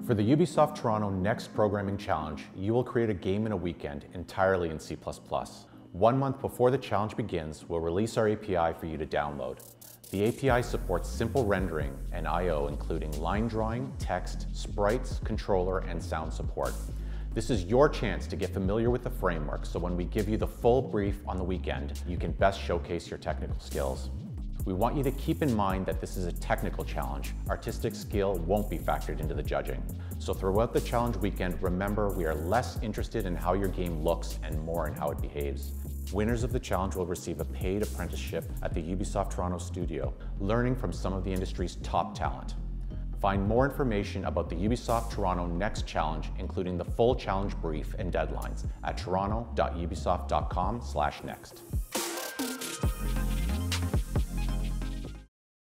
For the Ubisoft Toronto Next Programming Challenge, you will create a game in a weekend entirely in C++. 1 month before the challenge begins, we'll release our API for you to download. The API supports simple rendering and I/O, including line drawing, text, sprites, controller, and sound support. This is your chance to get familiar with the framework, so when we give you the full brief on the weekend, you can best showcase your technical skills. We want you to keep in mind that this is a technical challenge. Artistic skill won't be factored into the judging. So throughout the challenge weekend, remember we are less interested in how your game looks and more in how it behaves. Winners of the challenge will receive a paid apprenticeship at the Ubisoft Toronto studio, learning from some of the industry's top talent. Find more information about the Ubisoft Toronto Next Challenge, including the full challenge brief and deadlines, at toronto.ubisoft.com/next.